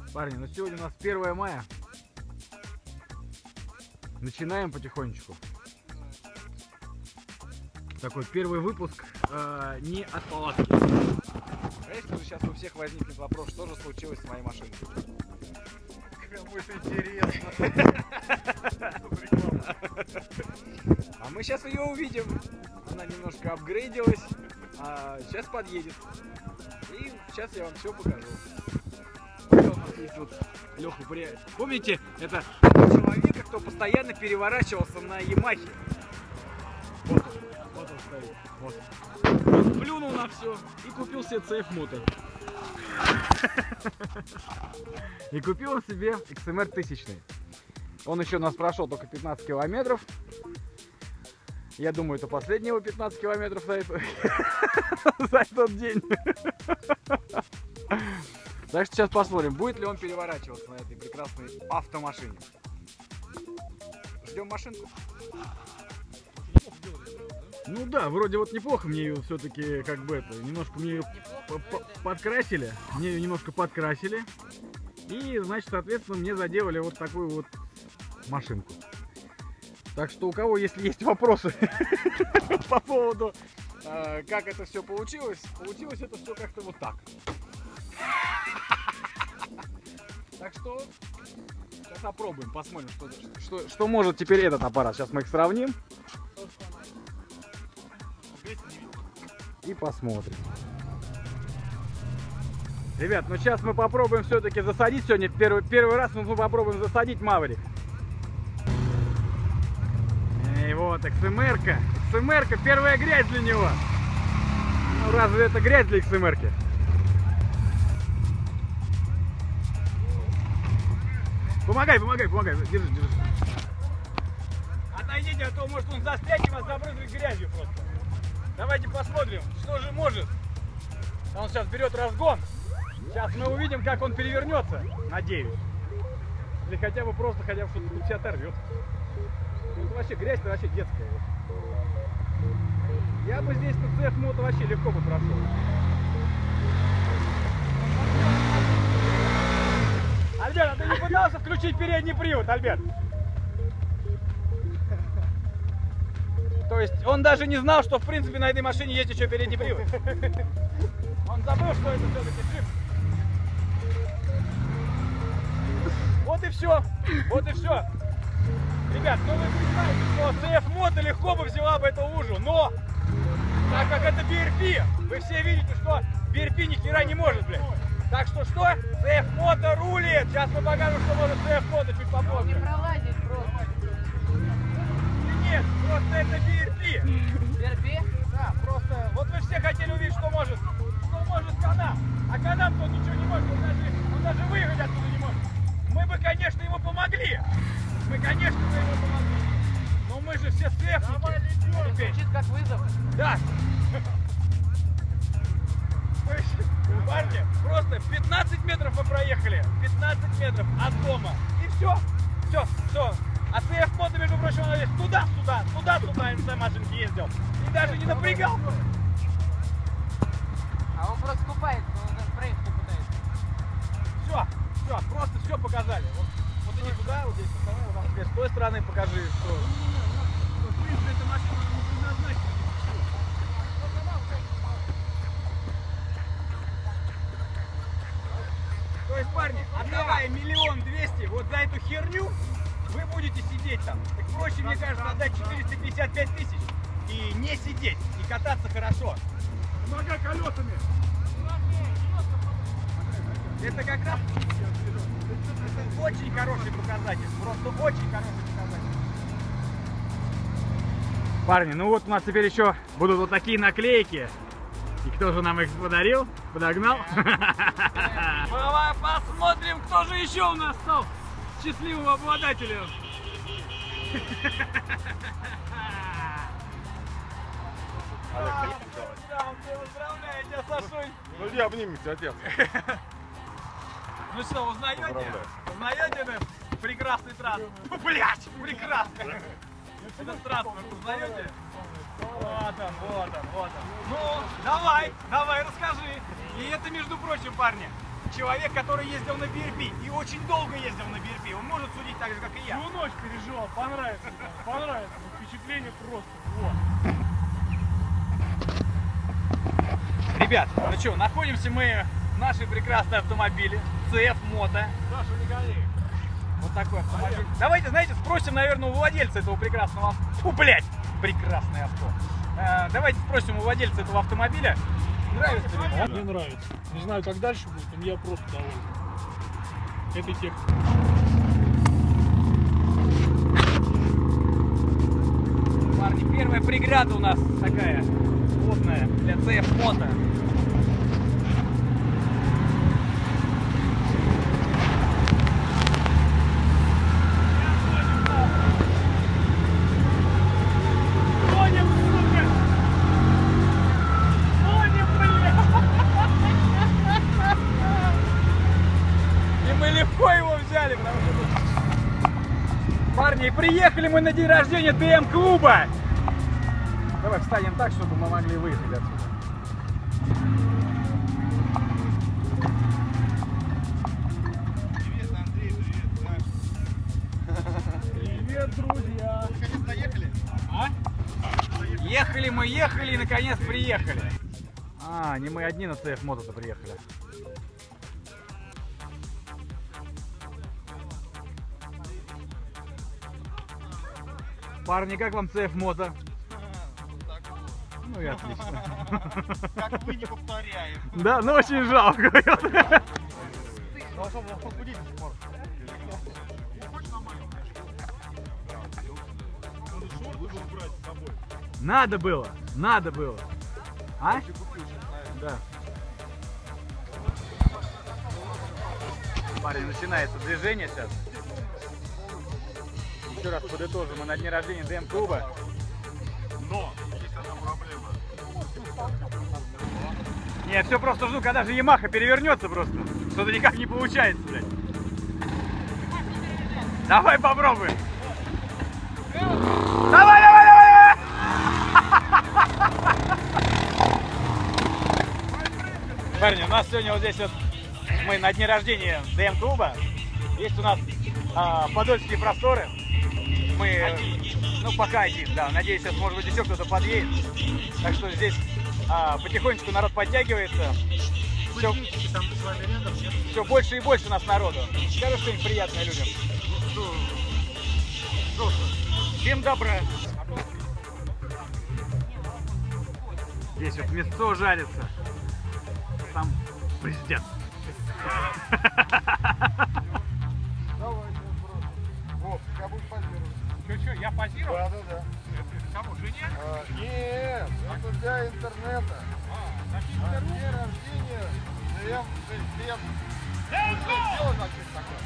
Парни, ну сегодня у нас 1 мая. Начинаем потихонечку. Такой первый выпуск не от палатки. Конечно же, сейчас у всех возникнет вопрос, что же случилось с моей машиной. Кому это интересно? А мы сейчас ее увидим. Она немножко апгрейдилась, а сейчас подъедет. И сейчас я вам все покажу. У нас есть вот Леха, помните, это человека, кто постоянно переворачивался на Ямахе. Вот он стоит. Вот. Он плюнул на все и купил себе CF Moto. И купил он себе XMR 1000. Он еще нас прошел только 15 километров. Я думаю, это последние его 15 километров за этот день. Так что сейчас посмотрим, будет ли он переворачиваться на этой прекрасной автомашине. Ждем машинку. Ну да, вроде вот неплохо мне ее все-таки как бы это, немножко мне ее подкрасили. Мне ее немножко подкрасили. И, значит, соответственно, мне заделали вот такую вот машинку. Так что у кого, если есть вопросы по поводу, как это все получилось, получилось это все как-то вот так. Так что сейчас опробуем, посмотрим, что может теперь этот аппарат. Сейчас мы их сравним. И посмотрим. Ребят, ну сейчас мы попробуем все-таки засадить сегодня. Первый раз мы попробуем засадить Маврик. И вот XMR-ка. XMR-ка, первая грязь для него. Ну разве это грязь для XMR-ки? Помогай. Держи. Отойдите, а то может он застрять и вас забрызгать грязью просто. Давайте посмотрим, что же может. Он сейчас берет разгон. Сейчас мы увидим, как он перевернется, надеюсь. Или хотя бы что-то тут все оторвет. Это вообще грязь-то вообще детская. Я бы здесь на CF Moto вообще легко бы прошел. Альберт, а ты не пытался включить передний привод, Альберт? То есть он даже не знал, что в принципе на этой машине есть еще передний привод. Он забыл, что это все-таки джип. Вот и все. Ребят, ну вы понимаете, что CF Moto легко бы взяла бы эту лужу, но так как это BRP, вы все видите, что BRP ни хера не может, блядь. Так что CF Moto рулит. Сейчас мы покажем, что может CF Moto чуть попозже. Не пролазить просто. Нет, просто это BRP. BRP? Да, просто вот вы все хотели увидеть, что может Канам. А Канам-то он ничего не может, он даже выехать оттуда не может. Мы бы, конечно, ему помогли. Но мы же все сефники. Звучит как вызов. Да. Парни, просто 15 метров мы проехали. 15 метров от дома. И все. А CF Moto, между прочим, он здесь туда-сюда на этой машинке ездил. И даже не напрягал. А он просто купается, он даже проехать не пытается. Все, просто все показали. Вот иди туда, вот здесь, вот там, с той стороны покажи, что... В принципе, эта машина не предназначена. То есть, парни, отдавая 1 200 000 вот за эту херню, вы будете сидеть там. Так проще, мне кажется, отдать 455 000 и не сидеть, и кататься хорошо. Помогай колесами. Это как раз это очень хороший показатель. Просто очень хороший показатель. Парни, ну вот у нас теперь еще будут вот такие наклейки. И кто же нам их подарил? Подогнал? Давай посмотрим, кто же еще у нас стал счастливым обладателем. Поздравляю тебя, Сашунь. Ну иди обнимемся, отец. Ну что, узнаете? Узнаете этот прекрасный транспорт? Блять, прекрасный! Этот транспорт узнаете? Вот он. Ну, давай, расскажи. И это, между прочим, парни, человек, который ездил на BRP и очень долго ездил на BRP. Он может судить так же, как и я. Всю ночь переживал, понравится, понравится. Впечатление просто. Вот. Ребят, ну что, находимся мы в нашей прекрасной автомобиле CF Moto. Саша, не гони. Вот такой автомобиль. Давайте, знаете, спросим, наверное, у владельца этого прекрасного авто. Фу, блядь, прекрасное авто. Давайте спросим у владельца этого автомобиля. Нравится ли ему? Мне нравится. Не знаю, как дальше будет, но я просто доволен этой техникой. Парни, первая преграда у нас такая плотная для CF Moto. Парни, приехали мы на день рождения ДМ-клуба. Давай встанем так, чтобы мы могли выехать отсюда. Привет, Андрей, привет. Привет, друзья. Наконец доехали? А? Ехали мы, ехали и наконец приехали. А, не мы одни на CF Moto-то приехали. Парни, как вам CF Moto? Ну и отлично. Как вы не повторяем. Да, ну очень жалко. Должен был похудеть до сих пор. Надо было, надо было. А? Да. Парни, начинается движение сейчас. Еще раз подытожим, мы на дне рождения ДМ-клуба. Но есть одна проблема. Не, я все просто жду, когда же Ямаха перевернется просто. Что-то никак не получается, блядь. Давай попробуем. Давай, давай, давай! Парни, у нас сегодня вот здесь вот мы на дне рождения ДМ-клуба. Есть у нас подольские просторы. Мы, ну пока один, да. Надеюсь, сейчас может быть еще кто-то подъедет. Так что здесь потихонечку народ подтягивается. Все больше и больше у нас народу. Скажи что-нибудь приятное людям. Всем добра. Здесь вот мясо жарится. Там президент. Вов, я буду позировать. Че, я позировал? Да, да, да. Это кому, жене? Нет, это для интернета. На день рождения ДМ 6 лет. Сделай значит такое.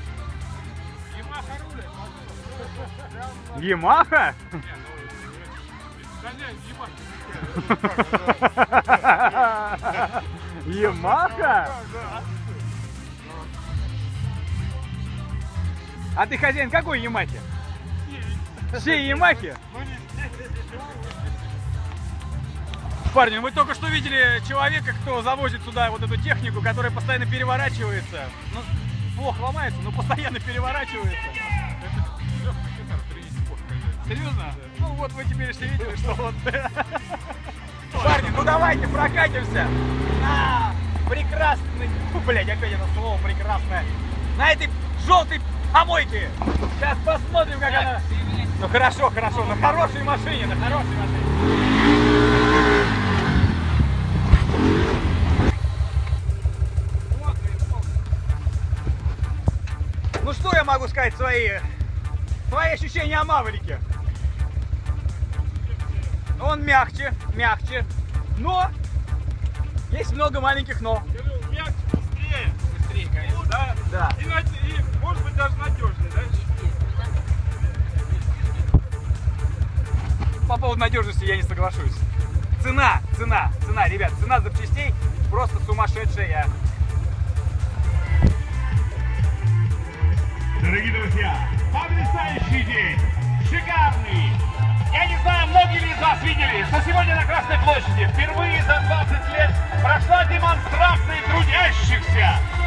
Ямаха рулит. Ямаха? Ямаха? А ты хозяин какой Ямахи? Все Ямахи? Парни, мы только что видели человека, кто завозит сюда вот эту технику, которая постоянно переворачивается. Ну, плохо ломается, но постоянно переворачивается. Серьезно? Ну вот вы теперь все видели, что вот... Парни, ну давайте прокатимся на прекрасный... Блять, опять это слово прекрасное. На этой желтой помойке. Сейчас посмотрим, как она... Ну хорошо, хорошо, на хорошей машине, на хорошей машине. Ну что я могу сказать свои ощущения о Маврике? Он мягче, но есть много маленьких но. Мягче, быстрее. Быстрее, конечно. Да? Да. И может быть даже надежнее, да? По поводу надежности я не соглашусь. Цена, ребят, цена запчастей просто сумасшедшая. Дорогие друзья, потрясающий день, шикарный. Я не знаю, многие ли из вас видели, что сегодня на Красной площади впервые за 20 лет прошла демонстрация трудящихся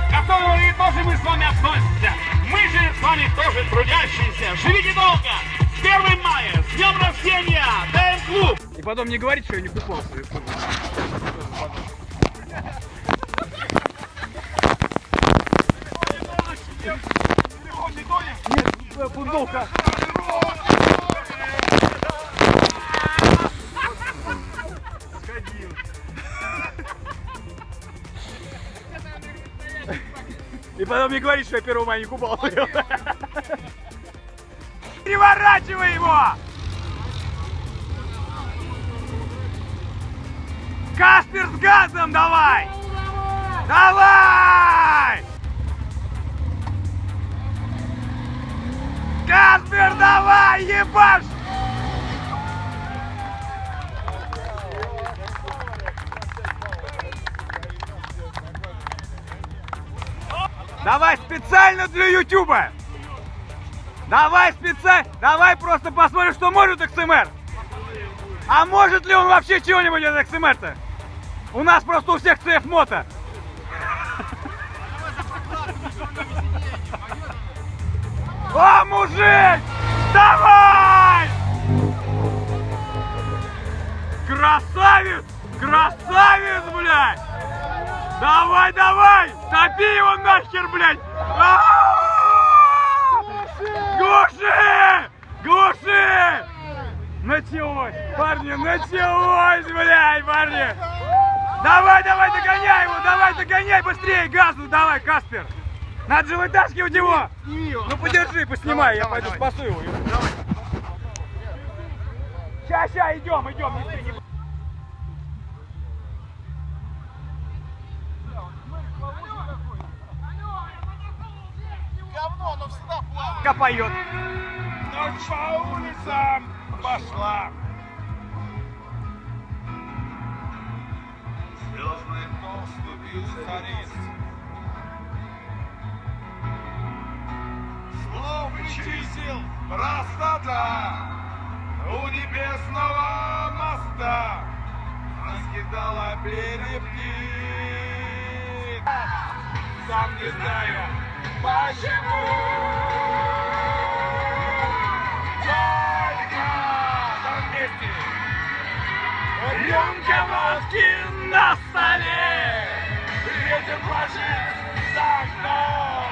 же мы с вами относимся? Мы же с вами тоже трудящиеся. Живите долго! С 1 мая! С днем рождения! ДМ-клуб! И потом не говорить, что я не купался. Нет, футболка. Сходил. И потом не говорить, что я 1 мая не купался. Переворачивай его! Каспер с газом давай! Давай! Каспер, давай, ебашь! Давай специально для Ютуба! Давай специально! Давай просто посмотрим, что может XMR! А может ли он вообще чего-нибудь от XMR-то? У нас просто у всех CF мото. О, мужик! Давай! Красавец! Красавец, блядь! Давай, давай! Топи его нахер, блядь! Глуши! Глуши! Началось! Парни, началось, блядь, парни! Давай, давай, догоняй его! Давай, догоняй быстрее! Газу давай, Каспер! Надо же вытаскивать его! Ну подержи, поснимай, я пойду спасу его. Ща, идем, не. Говно, оно всегда плавает. Как поет. Ночь по улицам пошла. Звездный пол ступил цариц. Слов и чисел простота у небесного моста раскидала перья птиц. Сам не знаю, почему. Только там вместе рюмка водки на столе. Ветер ложит за окном.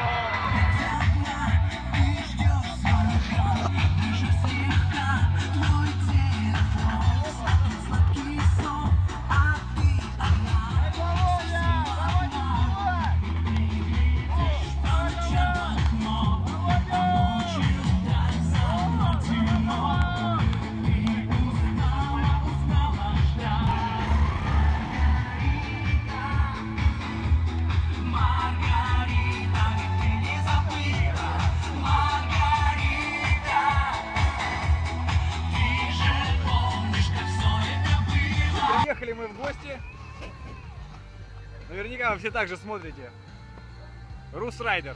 Приехали мы в гости. Наверняка вы все так же смотрите. Рус Райдерс.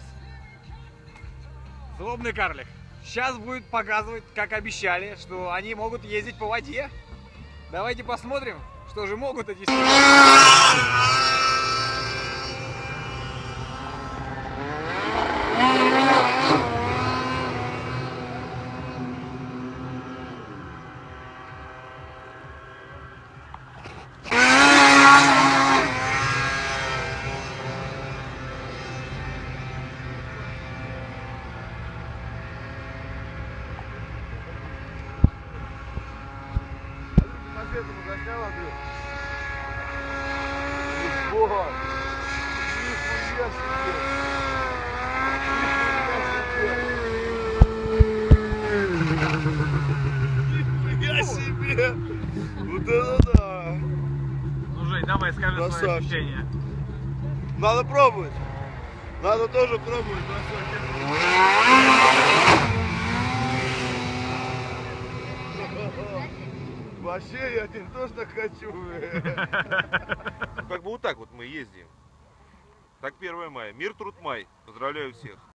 Злобный карлик. Сейчас будет показывать, как обещали, что они могут ездить по воде. Давайте посмотрим, что же могут эти... Этому заснял, Андрей? Ого! Нихуя себе! Нихуя себе! Вот это да! Ну, Жень, давай скажи свои Красавчик. ощущения. Надо пробовать! Надо тоже пробовать, красавчик! Вообще, я теперь тоже так хочу. Как бы вот так вот мы ездим. Так 1 мая. Мир, труд, май. Поздравляю всех.